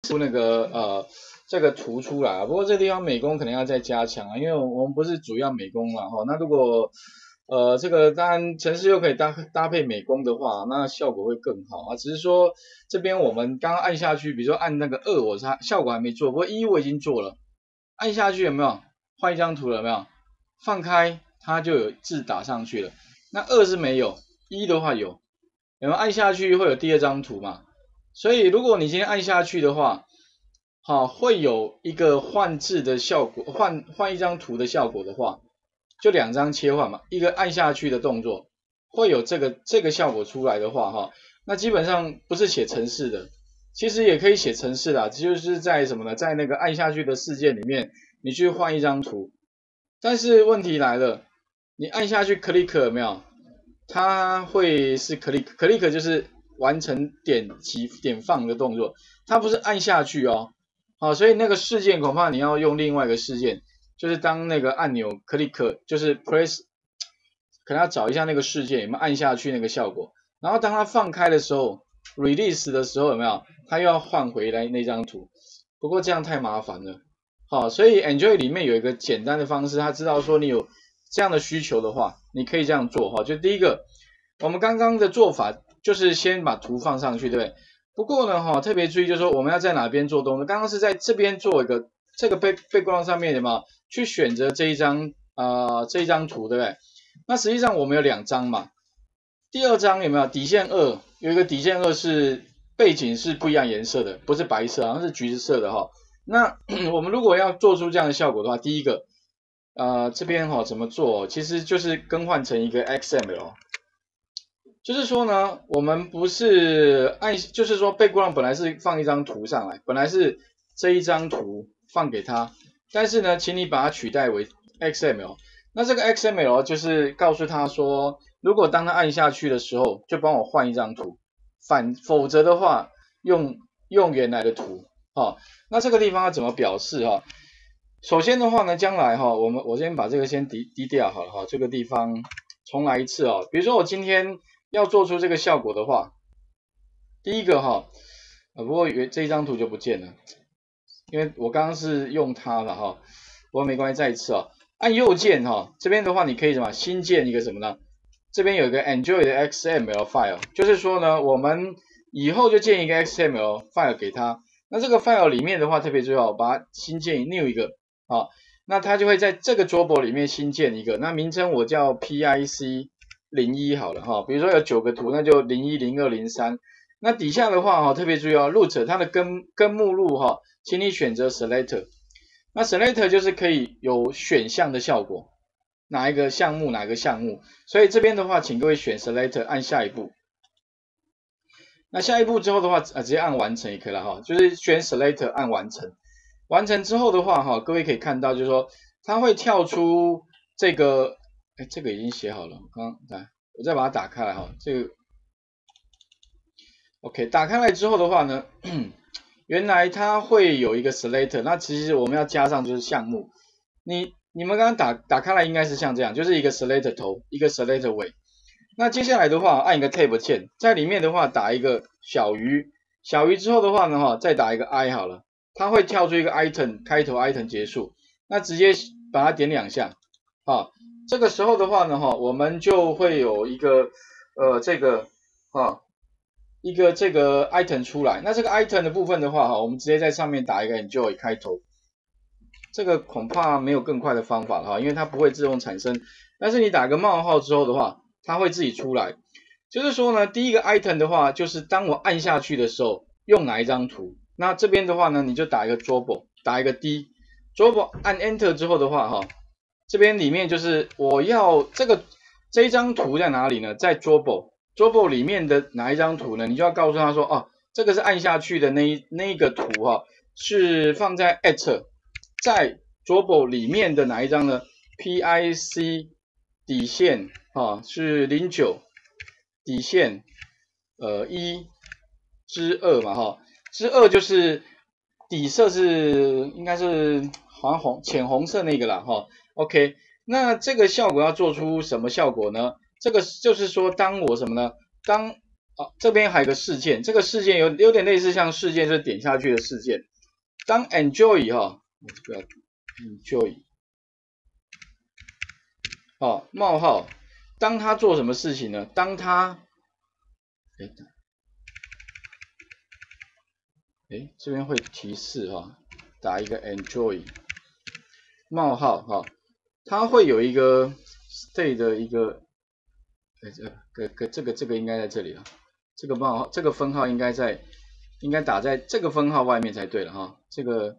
出那个这个图出来啊。不过这个地方美工可能要再加强啊，因为我们不是主要美工嘛哈。那如果这个当然程式又可以搭配美工的话，那效果会更好啊。只是说这边我们刚刚按下去，比如说按那个2，我效果还没做，不过1我已经做了。按下去有没有换一张图了有没有？放开它就有字打上去了。那2是没有，1的话有。有没有按下去会有第2张图嘛？所以如果你今天按下去的话，好，会有一个换字的效果，换一张图的效果的话，就2张切换嘛，一个按下去的动作，会有这个效果出来的话哈，那基本上不是写程式的，其实也可以写程式啦，就是在什么呢？在那个按下去的事件里面，你去换一张图，但是问题来了，你按下去 click 有没有？它会是 click 就是完成点击点放的动作，它不是按下去哦。好，所以那个事件恐怕你要用另外一个事件，就是当那个按钮 click 就是 press， 可能要找一下那个事件有没有按下去那个效果，然后当它放开的时候 release 的时候有没有？它又要换回来那张图，不过这样太麻烦了。好，所以 Enjoy 里面有一个简单的方式，它知道说你有这样的需求的话，你可以这样做哈。就第一个，我们刚刚的做法就是先把图放上去，对不对？不过呢，哈，特别注意就是说我们要在哪边做动作。刚刚是在这边做一个这个background上面有没有去选择这一张图，对不对？那实际上我们有2张嘛，第2张有没有底线2？有一个底线2是背景是不一样颜色的，不是白色，好像是橘色的哈。那我们如果要做出这样的效果的话，第一个这边怎么做？其实就是更换成一个 XML。就是说呢，我们不是就是说 background 本来是放一张图上来，本来是这一张图放给他，但是呢，请你把它取代为 XML。那这个 XML 就是告诉他说，如果当他按下去的时候，就帮我换一张图，否则的话用原来的图。那这个地方要怎么表示哈？首先的话呢，将来我先把这个先低调好了哈，这个地方重来一次哦。比如说我今天要做出这个效果的话，第一个不过这一张图就不见了，因为我刚刚是用它了哈，不过没关系，再一次按右键这边的话你可以新建一个什么呢？这边有一个 Enjoy 的 XML file， 就是说呢，我们以后就建一个 XML file 给它。那这个 file 里面的话，特别重要，把它新建 new 一个那它就会在这个桌布里面新建一个，那名称我叫 PIC01 好了比如说有9个图，那就01、02、03。那底下的话特别注意root 它的根目录请你选择 select。那 select 就是可以有选项的效果，哪一个项目，所以这边的话，请各位选 select， 按下一步。那下一步之后的话，直接按完成也可以了就是选 select 按完成。完成之后的话各位可以看到就是说它会跳出这个，这个已经写好了，我再把它打开来这个 OK 打开来之后的话呢，原来它会有一个 select， 那其实我们要加上就是项目。你们刚刚打开来应该是像这样，就是一个 select 头，一个 select 尾。那接下来的话按一个 tab 键，在里面的话打一个小于之后的话呢再打一个 i 好了。它会跳出一个 item 开头 item 结束，那直接把它点2下这个时候的话呢我们就会有一个一个这个 item 出来。那这个 item 的部分的话我们直接在上面打一个 enjoy 开头，这个恐怕没有更快的方法了因为它不会自动产生，但是你打个冒号之后的话，它会自己出来。就是说呢，第一个 item 的话，就是当我按下去的时候用哪一张图。那这边的话呢，你就打一个 drawable， 打一个 D， drawable 按 Enter 之后的话这边里面就是我要这一张图在哪里呢？在 drawable 里面的哪一张图呢？你就要告诉他说这个是按下去的那一个图是放在 at 在 drawable 里面的哪一张呢？ PIC 底线是09底线1之2嘛之2就是底色是应该是好像浅红色那个啦OK， 那这个效果要做出什么效果呢？这个就是说当我什么呢？当好，这边还有个事件，这个事件有点类似像事件，就是点下去的事件。当 enjoy 哈，这个 enjoy 哦冒号，当他做什么事情呢？当他这边会提示哈，打一个 enjoy 冒号哈，它会有一个 stay 的一个，这个应该在这里了，这个冒号这个分号应该打在这个分号外面才对了哈，这个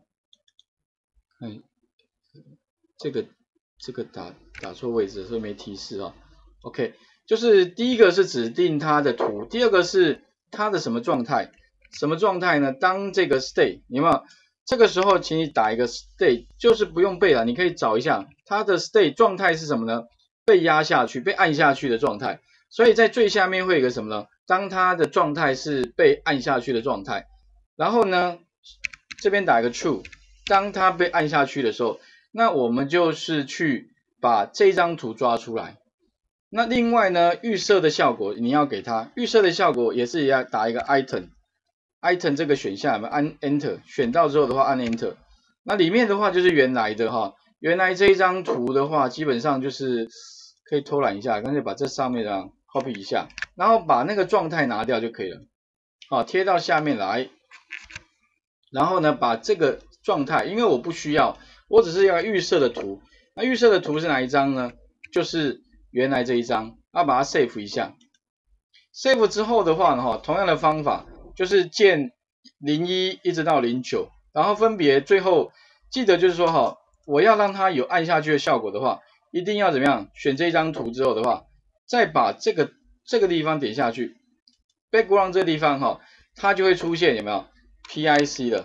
这个打错位置，所以没提示啊。OK， 就是第一个是指定它的图，第二个是它的什么状态？什么状态呢？当这个 stay 有没有？这个时候请你打一个 stay， 就是不用背了，你可以找一下它的 stay 状态是什么呢？被压下去、被按下去的状态。所以在最下面会有一个什么呢？当它的状态是被按下去的状态，然后呢，这边打一个 true， 当它被按下去的时候。那我们就是去把这张图抓出来。那另外呢，预设的效果你要给它，预设的效果也是要打一个 item 这个选项，按 enter， 选到之后的话按 enter。那里面的话就是原来的哈，原来这一张图的话，基本上就是可以偷懒一下，干脆把这上面的 copy 一下，然后把那个状态拿掉就可以了。好，贴到下面来，然后呢，把这个状态，因为我不需要。我只是要预设的图，那预设的图是哪一张呢？就是原来这一张，要把它 save 一下。save 之后的话呢，同样的方法就是键01一直到09，然后分别最后记得就是说我要让它有按下去的效果的话，一定要怎么样？选这张图之后的话，再把这个地方点下去 ，background 这个地方它就会出现有没有 PIC 的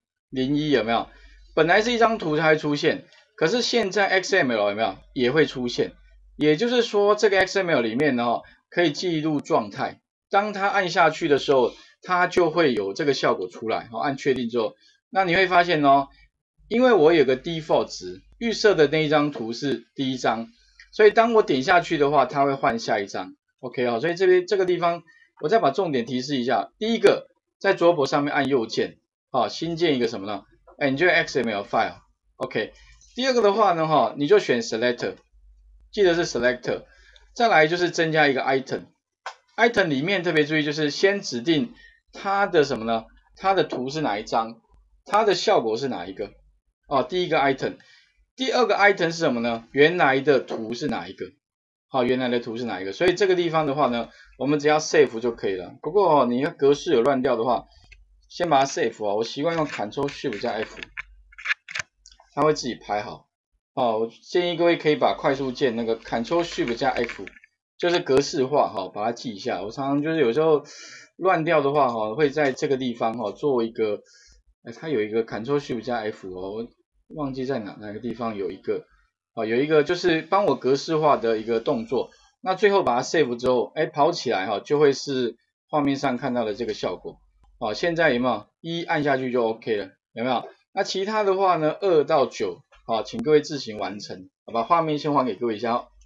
01有没有？本来是一张图才会出现，可是现在 XML 有没有也会出现？也就是说，这个 XML 里面呢，可以记录状态。当它按下去的时候，它就会有这个效果出来。按确定之后，那你会发现因为我有个 default 值，预设的那一张图是第一张，所以当我点下去的话，它会换下一张。OK 所以这个地方我再把重点提示一下。第一个，在桌布上面按右键，新建一个什么呢？Enjoy XML file，OK。第二个的话呢，你就选 Selector， 记得是 Selector。再来就是增加一个 Item，Item 里面特别注意就是先指定它的什么呢？它的图是哪一张？它的效果是哪一个？第一个 Item， 第二个 Item 是什么呢？原来的图是哪一个？原来的图是哪一个？所以这个地方的话呢，我们只要 Save 就可以了。不过你的格式有乱掉的话，先把它 save 我习惯用 Ctrl+Shift 加 F， 它会自己排好。我建议各位可以把快速键那个 Ctrl+Shift 加 F， 就是格式化把它记一下。我常常就是有时候乱掉的话会在这个地方做一个，它有一个 Ctrl+Shift 加 F 我忘记在哪个地方有一个就是帮我格式化的一个动作。那最后把它 save 之后，跑起来就会是画面上看到的这个效果。现在有没有1按下去就 OK 了？有没有？那其他的话呢，2到9，请各位自行完成。好吧，画面先还给各位一下。